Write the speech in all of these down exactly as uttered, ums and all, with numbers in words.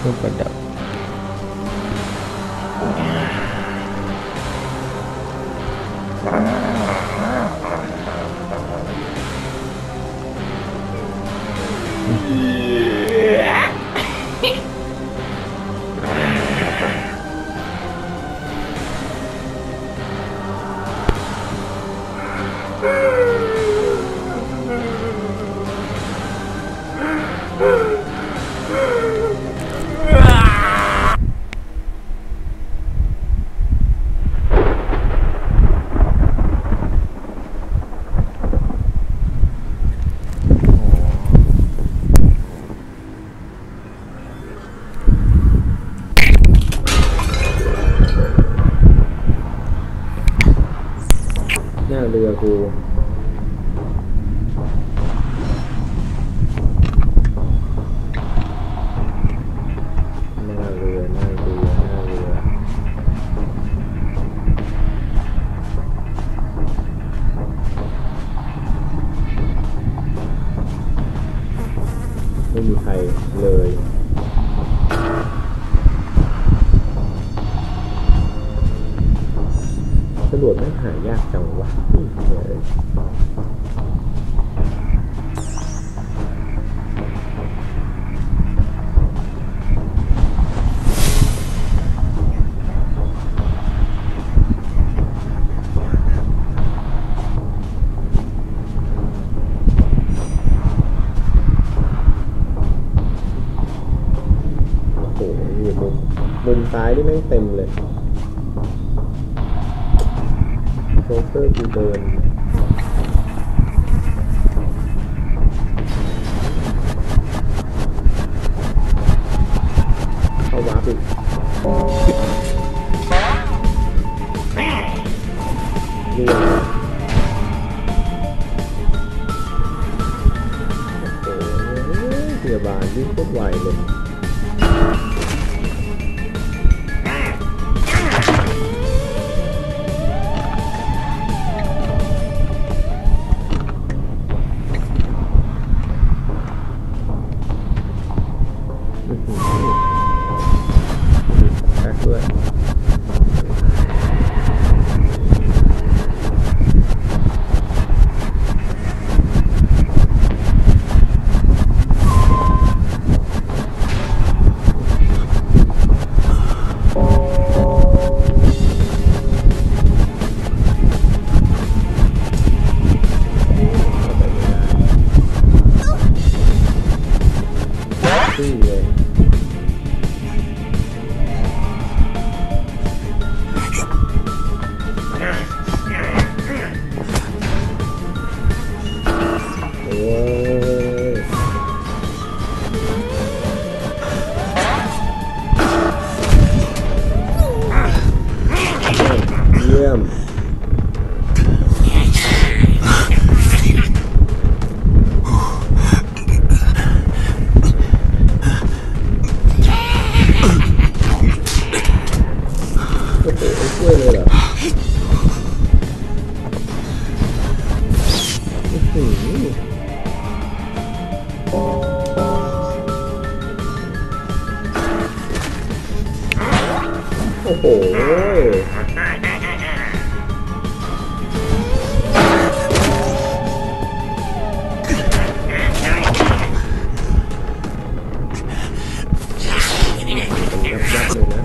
เครื่องประดับหน้าเรือกูหน้าเรือหน้าเรือหน้าเรือไม่มีใครเลยตำรวจไม่หายากจังวะโอ้โหอยู่มุมมุมซ้ายนี่แม่งเต็มเลยโชเฟอร์กูเดินเข้าวาร์ปอีกเรียนโอ้โหพยาบาลวิ่งโคตรไวเลยแท็กด้วยซี่เลยโอ้ยเยี่ยมโอ้โหช่วยเลยเหรออื้อหือโอ้โหยับยับเลยนะ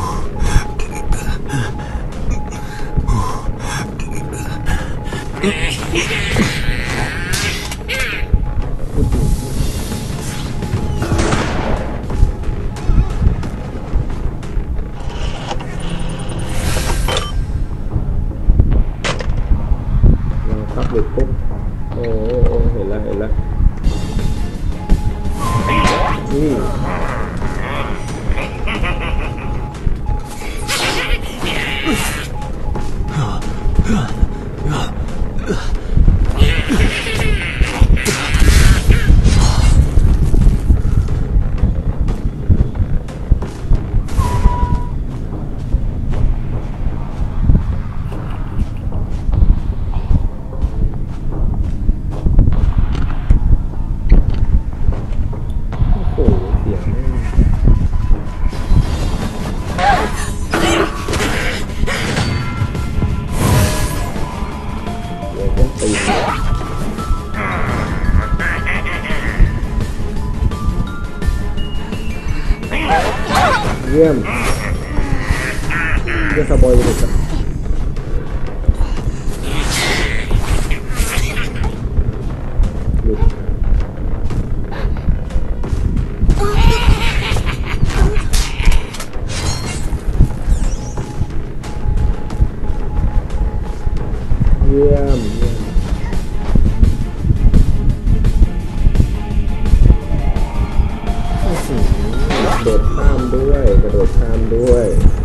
เราขับหลุดปุ๊บโอ้โอ้เห็นแล้วเห็นแล้วนี่ยี่ยมเยี่ยมสบอยเลยครับหลุดเยี่ยมเยี่ยมโดดข้ามด้วยกระโดดข้ามด้วย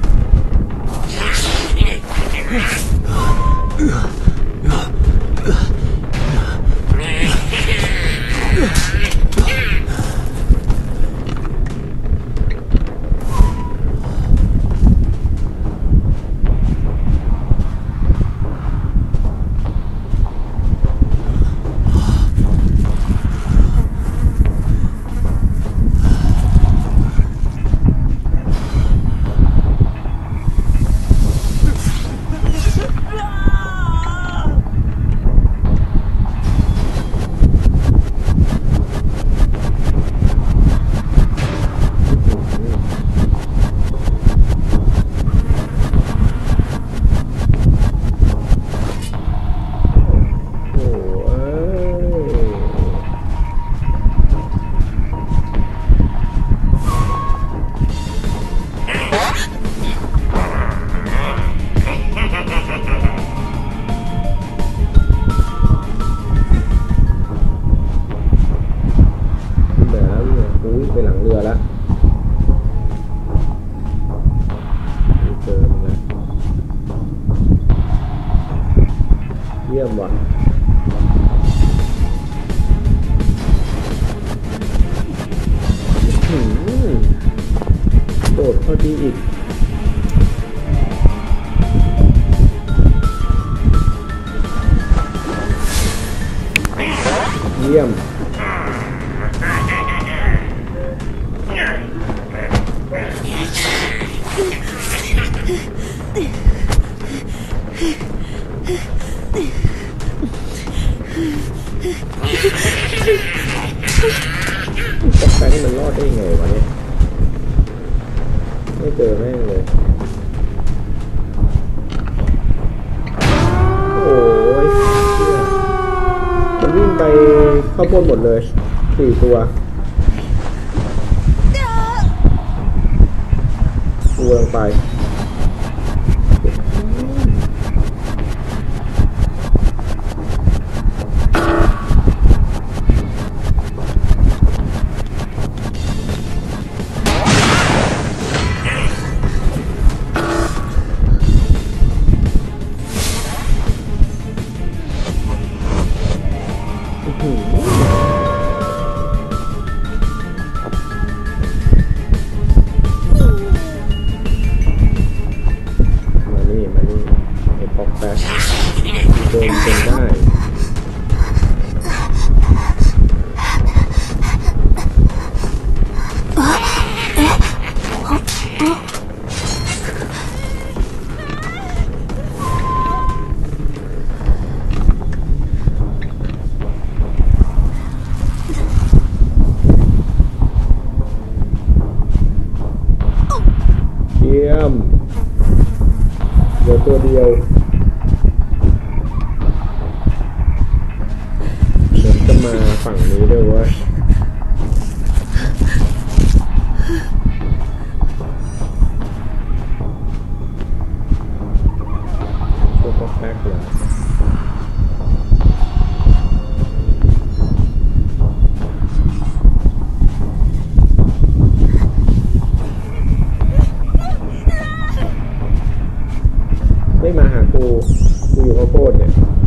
เยี่ยมว่ะโดดพอดีอีกเยี่ยมก็แฟนมันรอดได้ไงวะเนี่ยไม่เจอแม่งเลยโอ้ยมันวิ่งไปเข้าบนหมดเลยสี่ตัวตัวลงไปมานี่มานี่ไอ้ป๊อกแป๊กโดนจนได้เยี่ยมเดี๋ยวตัวเดียวเหมือนจะมาฝั่งนี้ด้วยเว้ยตัวป๊อกแป๊กเหรอไม่มาหากูกูอยู่ข้าวโพดเนี่ย